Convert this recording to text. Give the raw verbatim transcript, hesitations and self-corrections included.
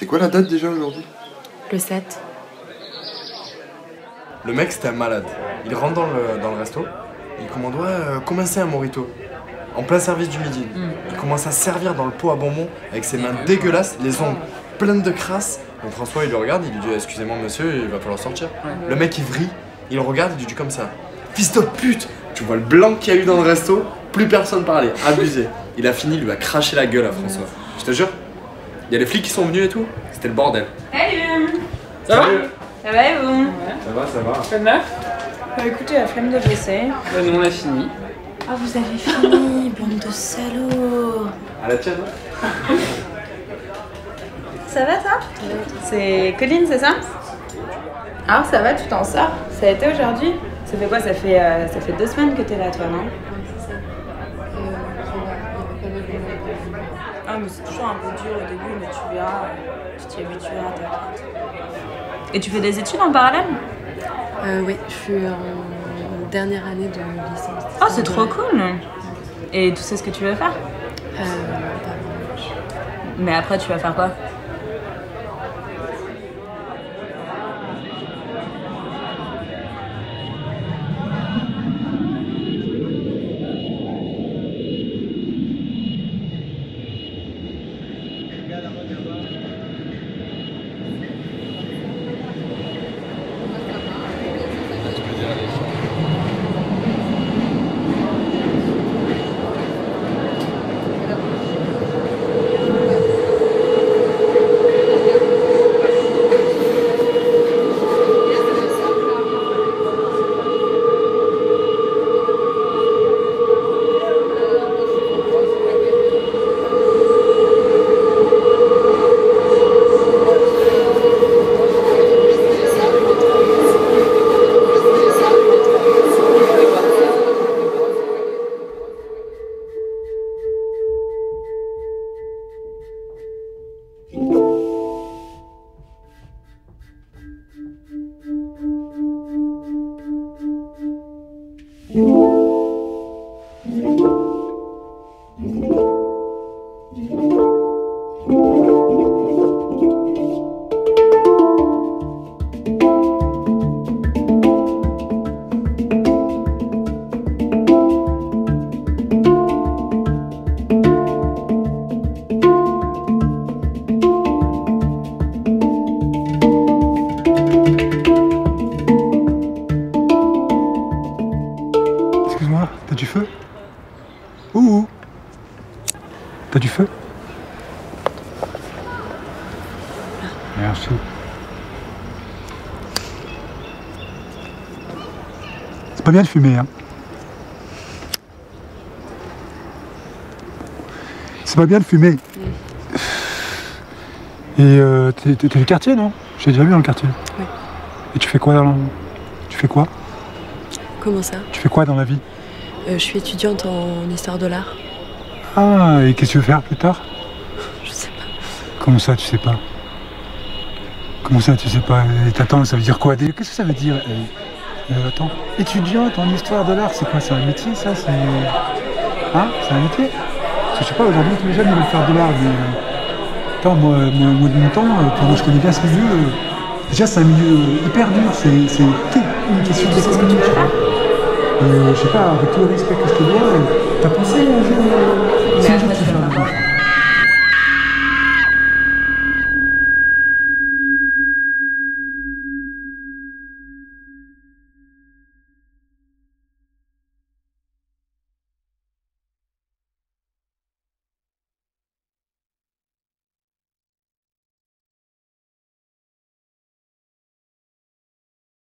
C'est quoi la date déjà aujourd'hui? Le sept. Le mec c'était un malade. Il rentre dans le, dans le resto, il commande ouais, euh, combien c'est un mojito? En plein service du midi. Mm. Il commence à servir dans le pot à bonbons avec ses mains dégueulasses, les ongles pleines de crasse. Donc François il le regarde, il lui dit excusez-moi monsieur, il va falloir sortir. Ouais. Le mec il vrille, il le regarde, il lui dit comme ça. Fils de pute! Tu vois le blanc qu'il y a eu dans le resto, plus personne parlait, abusé. Il a fini, il lui a craché la gueule à François. Je te jure, il y a les flics qui sont venus et tout, c'était le bordel. Salut! Ça va? Ça va et vous? Ouais. Ça va, ça va. Quoi de neuf? Bah écoutez, la flemme de bosser. Bah nous on a fini. Ah vous avez fini, bande de salauds. À la tienne, hein? Ça va ça? C'est Colline, c'est ça? Alors ça va, tu t'en sors? Ça a été aujourd'hui? Ça fait quoi? Ça fait, euh, ça fait deux semaines que t'es là toi, non? Ah mais c'est toujours un peu dur au début, mais tu verras, tu t'y habitueras, t'inquiète. Et tu fais des études en parallèle? Euh, oui, je suis en dernière année de licence. Oh, c'est trop cool! Et tu sais ce que tu veux faire? Euh, pas vraiment. Mais après, tu vas faire quoi? Excuse-moi, t'as du feu? Ouh! T'as du feu? Merci. C'est pas bien de fumer, hein? C'est pas bien de fumer. Et euh, t'es du quartier, non? J'ai déjà vu dans le quartier. Oui. Et tu fais quoi dans le... Tu fais quoi? Comment ça? Tu fais quoi dans la vie? euh, Je suis étudiante en histoire de l'art. Ah, et qu'est-ce que tu veux faire plus tard? Je sais pas. Comment ça, tu sais pas? Comment ça, tu sais pas? Et attends, ça veut dire quoi? Qu'est-ce que ça veut dire? euh, euh, Attends, étudiante en histoire de l'art, c'est quoi? C'est un métier, ça? C'est... Hein? C'est un métier? Parce que je sais pas, aujourd'hui, tous les jeunes, ils veulent faire de l'art, mais... Euh... Attends, moi, moi, moi, de mon temps, euh, moi, je connais bien ce milieu. Euh... Déjà, c'est un milieu hyper dur, c'est une question d'économie. Euh, je sais pas, avec tout le respect que je te dois, euh, t'as pensé un jour... Euh...